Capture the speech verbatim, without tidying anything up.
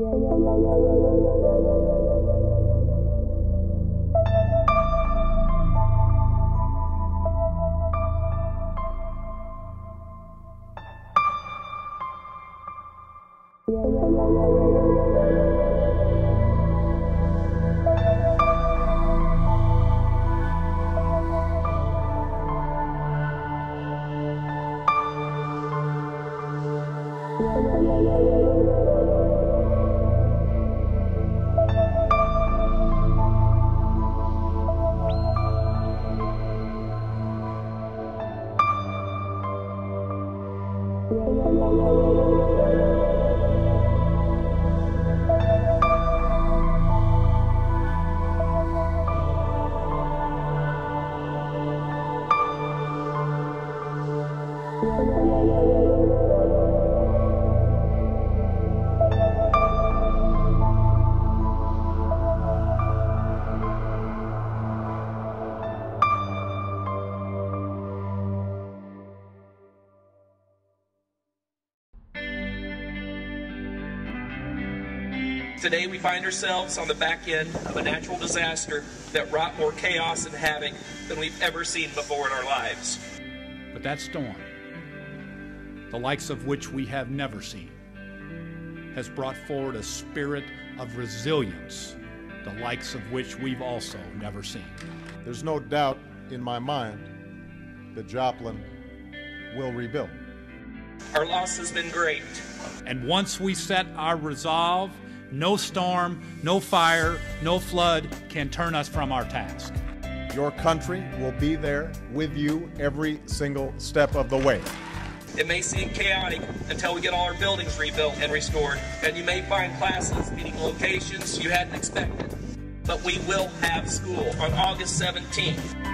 Today we find ourselves on the back end of a natural disaster that wrought more chaos and havoc than we've ever seen before in our lives. But that storm, the likes of which we have never seen, has brought forward a spirit of resilience, the likes of which we've also never seen. There's no doubt in my mind that Joplin will rebuild. Our loss has been great. And once we set our resolve, no storm, no fire, no flood can turn us from our task. Your country will be there with you every single step of the way. It may seem chaotic until we get all our buildings rebuilt and restored, and you may find classes meeting locations you hadn't expected. But we will have school on August seventeenth.